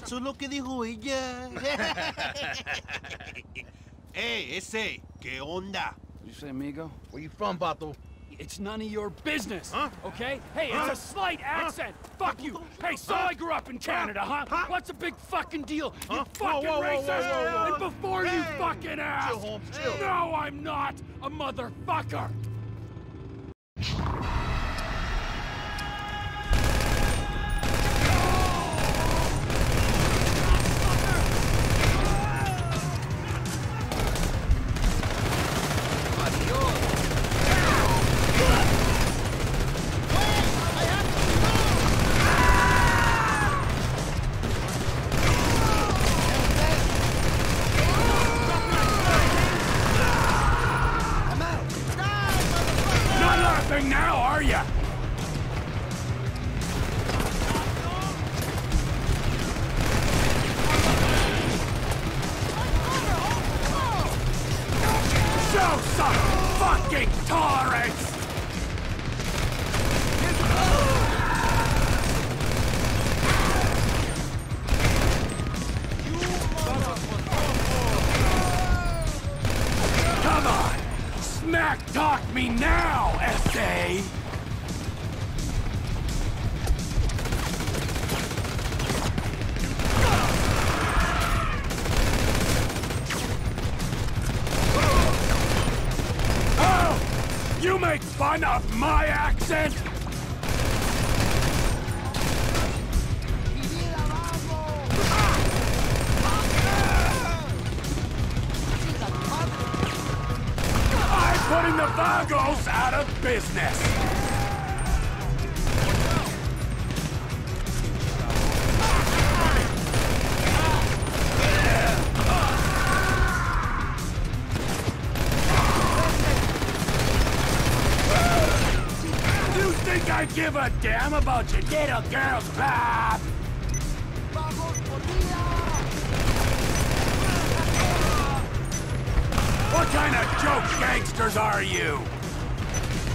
Eso es lo que dijo ella. Ese, ¿qué onda? Did you say amigo? Where you from, Bato? It's none of your business, huh? Okay? Hey, it's a slight accent. Fuck you. Hey, so I grew up in Canada, huh? What's a big fucking deal? You fucking racist! And before you fucking ask! Chill, Holmes, chill. No, I'm not a motherfucker! Now, are ya? Show some fucking tolerance! Come on! Smack talk me now, S.A.! Oh! You make fun of my accent? Putting the Vagos out of business! You think I give a damn about your little girl's pop? What kind of joke gangsters are you?